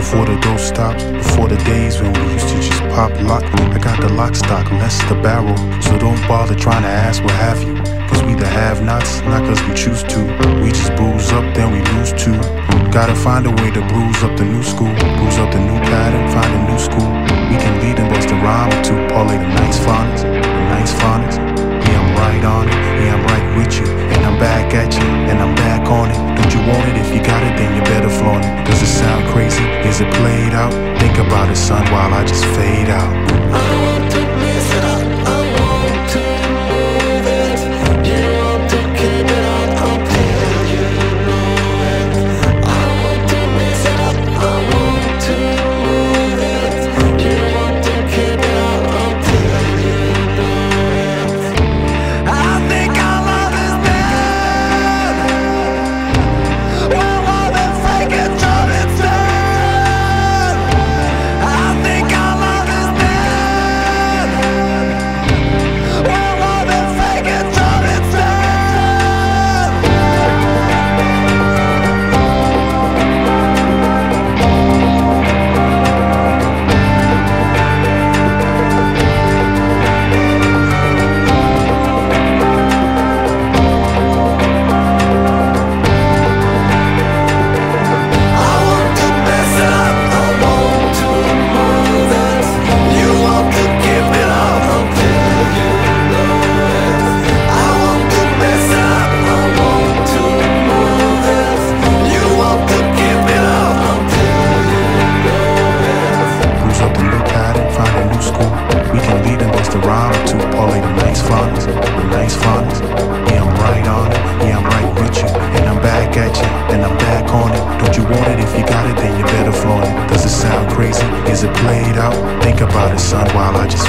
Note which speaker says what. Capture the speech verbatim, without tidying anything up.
Speaker 1: before the dough stops, before the days when we used to just pop lock. I got the lock stock, less the barrel, so don't bother trying to ask what have you. Cause we the have-nots, not cause we choose to. We just bruise up, then we lose too. Gotta find a way to bruise up the new school, bruise up the new pattern, find a new school. We can lead and bust a rhyme or two, parlay the nice phonics, the nice phonics. Yeah, I'm right on it, yeah, I'm right with you. And I'm back at you, and I'm back on it. Don't you want it? If you got it, then you better flaunt it. Does it sound crazy? Is it played out? Think about it, son, while I just fade out.
Speaker 2: I want to mess it up, I want to move it. You want to keep it up until you know it. I want to mess it up, I want to move it. You want to keep it up until you know it. I think our love is dead. Well, I've been faking till it's dead. I think our love is dead. Well, I've been faking till it's dead. I want to mess it up, I want to move it. You want to keep it up until you know it. I want to mess it up, I want to move it. You want to keep it up until you know it.
Speaker 1: Bruise up the new pattern, find a new school. We can lead and bust a rhyme or two, parlay the nice phonics, the nice phonics. Yeah, I'm right on it, yeah, I'm right with you. And I'm back at you, and I'm back on it. Don't you want it? If you got it, then you better flaunt it. Does it sound crazy? Is it played out? Think about it, son, while I just